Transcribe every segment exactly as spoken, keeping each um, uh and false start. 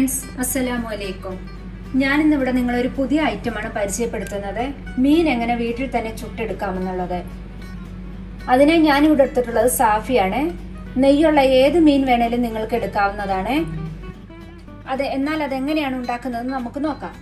Friends, അസ്സലാമു അലൈക്കും. ഞാൻ ഇന്ന് ഇവിടെ നിങ്ങളൊരു പുതിയ ഐറ്റമാണ് പരിചയപ്പെടുത്തുന്നത്. മീൻ എങ്ങനെ വീട്ടിൽ തന്നെ ചുട്ടെടുക്കാമെന്നുള്ളത്. അതിനെ ഞാനിവിടെ എടുത്തിട്ടുള്ളത് സാഫിയാണ്. നെയ്യുള്ള ഏത് മീൻ വേണേലും നിങ്ങൾക്ക് എടുക്കാവുന്നതാണ്. അത് എന്നാൽ അതെങ്ങനെയാണ് ഉണ്ടാക്കുന്നതെന്ന് നമുക്ക് നോക്കാം.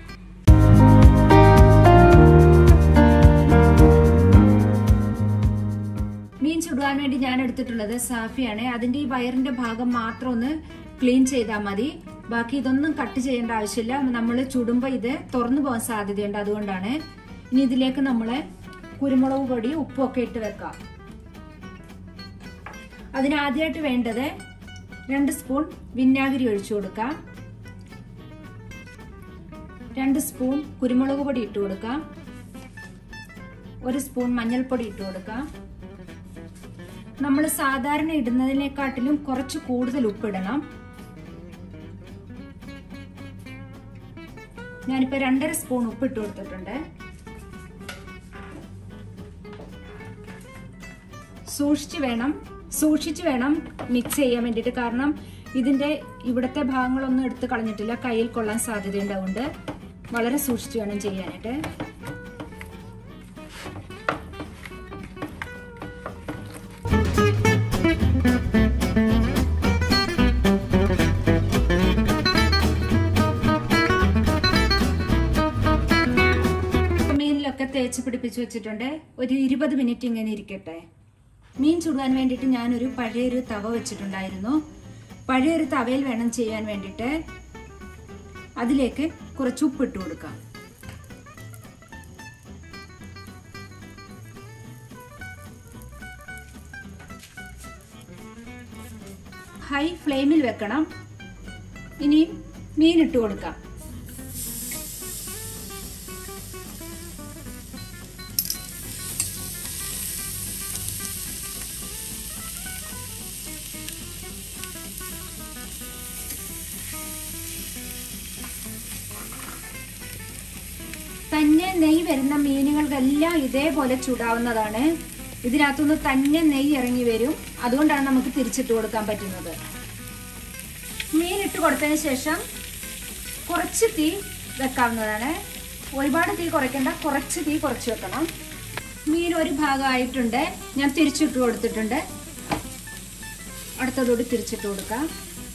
മീൻ ചുടുവാൻ വേണ്ടി ഞാൻ എടുത്തിട്ടുള്ളത് സാഫിയാണ്. അതിന്റെ ഈ വയറിന്റെ ഭാഗം മാത്രം ഒന്ന് ക്ലീൻ ചെയ്താൽ മതി. ബാക്കി ഇതൊന്നും കട്ട് ചെയ്യേണ്ട ആവശ്യമില്ല. നമ്മൾ ചുടുമ്പോൾ ഇത് തുറന്നു പോകാൻ സാധ്യതയുണ്ട്, അതുകൊണ്ടാണ്. ഇനി ഇതിലേക്ക് നമ്മള് കുരുമുളക് പൊടി ഉപ്പും ഒക്കെ ഇട്ട് വെക്കാം. അതിനാദ്യമായിട്ട് വേണ്ടത് രണ്ട് സ്പൂൺ വിനാഗിരി ഒഴിച്ചു കൊടുക്കാം. രണ്ട് സ്പൂൺ കുരുമുളക് പൊടി ഇട്ട് കൊടുക്കാം. ഒരു സ്പൂൺ മഞ്ഞൾപ്പൊടി ഇട്ട് കൊടുക്കാം. നമ്മൾ സാധാരണ ഇടുന്നതിനെക്കാട്ടിലും കുറച്ച് കൂടുതൽ ഉപ്പിടണം. ഞാനിപ്പോ രണ്ടര സ്പൂൺ ഉപ്പിട്ട് കൊടുത്തിട്ടുണ്ട്. സൂക്ഷിച്ച് വേണം സൂക്ഷിച്ച് വേണം മിക്സ് ചെയ്യാൻ വേണ്ടിയിട്ട്. കാരണം ഇതിന്റെ ഇവിടത്തെ ഭാഗങ്ങളൊന്നും എടുത്ത് കളഞ്ഞിട്ടില്ല, കയ്യിൽ കൊള്ളാൻ സാധ്യതയുണ്ട്. അതുകൊണ്ട് വളരെ സൂക്ഷിച്ച് വേണം ചെയ്യാനായിട്ട്. മീനിലൊക്കെ തേച്ച് പിടിപ്പിച്ച് വെച്ചിട്ടുണ്ട്. ഒരു ഇരുപത് മിനിറ്റ് ഇങ്ങനെ ഇരിക്കട്ടെ. മീൻ ചുടാൻ വേണ്ടിയിട്ട് ഞാനൊരു പഴയൊരു തവ വെച്ചിട്ടുണ്ടായിരുന്നു. പഴയൊരു തവയിൽ വേണം ചെയ്യാൻ വേണ്ടിയിട്ട്. അതിലേക്ക് കുറച്ച് ഉപ്പിട്ട് കൊടുക്കാം. ഹൈ ഫ്ലെയിമിൽ വെക്കണം. ഇനി മീൻ ഇട്ട് കൊടുക്കാം. തന്നെ നെയ്യ് വരുന്ന മീനുകൾക്കെല്ലാം ഇതേപോലെ ചുടാവുന്നതാണ്. ഇതിനകത്തുനിന്ന് തന്നെ നെയ്യ് ഇറങ്ങി വരും. അതുകൊണ്ടാണ് നമുക്ക് തിരിച്ചിട്ട് കൊടുക്കാൻ പറ്റുന്നത്. മീൻ ഇട്ട് കൊടുത്തതിന് ശേഷം കുറച്ച് തീ വെക്കാവുന്നതാണ്. ഒരുപാട് തീ കുറയ്ക്കേണ്ട, കുറച്ച് തീ കുറച്ച് വെക്കണം. മീൻ ഒരു ഭാഗമായിട്ടുണ്ട്, ഞാൻ തിരിച്ചിട്ട് കൊടുത്തിട്ടുണ്ട്. അടുത്തതോട് തിരിച്ചിട്ട് കൊടുക്കാം.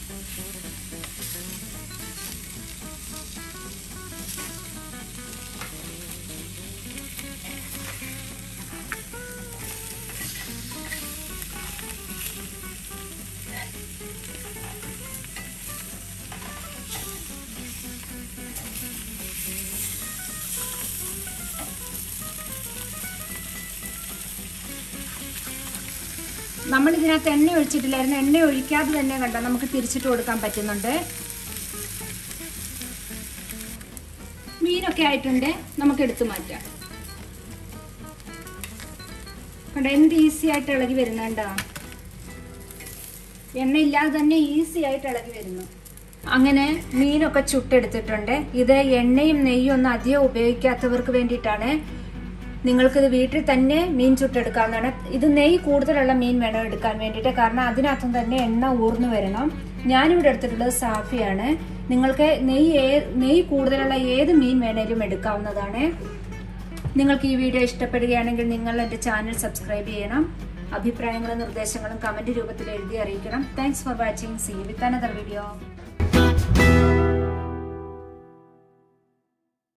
നമ്മൾ ഇതിനകത്ത് എണ്ണ ഒഴിച്ചിട്ടില്ലായിരുന്നു. എണ്ണ ഒഴിക്കാതെ തന്നെ കണ്ടോ നമുക്ക് തിരിച്ചിട്ട് കൊടുക്കാൻ പറ്റുന്നുണ്ട്. മീനൊക്കെ ആയിട്ടുണ്ട്, നമുക്ക് എടുത്തു മാറ്റാം. കണ്ടോ എന്ത് ഈസി ആയിട്ട് ഇളകി വരുന്നുണ്ടോ? എണ്ണ ഇല്ലാതെ തന്നെ ഈസി ആയിട്ട് ഇളകി വരുന്നു. അങ്ങനെ മീനൊക്കെ ചുട്ടെടുത്തിട്ടുണ്ട്. ഇത് എണ്ണയും നെയ്യും ഒന്നും അധികം ഉപയോഗിക്കാത്തവർക്ക് വേണ്ടിയിട്ടാണ്. നിങ്ങൾക്കിത് വീട്ടിൽ തന്നെ മീൻ ചുട്ടെടുക്കാവുന്നതാണ്. ഇത് നെയ്യ് കൂടുതലുള്ള മീൻ വേണം എടുക്കാൻ വേണ്ടിയിട്ട്. കാരണം അതിനകത്തും തന്നെ എണ്ണ ഊർന്നു വരണം. ഞാനിവിടെ എടുത്തിട്ടുള്ളത് സാഫിയാണ്. നിങ്ങൾക്ക് നെയ്യ് നെയ്യ് കൂടുതലുള്ള ഏത് മീൻ വേണേലും എടുക്കാവുന്നതാണ്. നിങ്ങൾക്ക് ഈ വീഡിയോ ഇഷ്ടപ്പെടുകയാണെങ്കിൽ നിങ്ങൾ എൻ്റെ ചാനൽ സബ്സ്ക്രൈബ് ചെയ്യണം. അഭിപ്രായങ്ങളും നിർദ്ദേശങ്ങളും കമന്റ് രൂപത്തിൽ എഴുതി അറിയിക്കണം. Thanks for watching. See you with another video.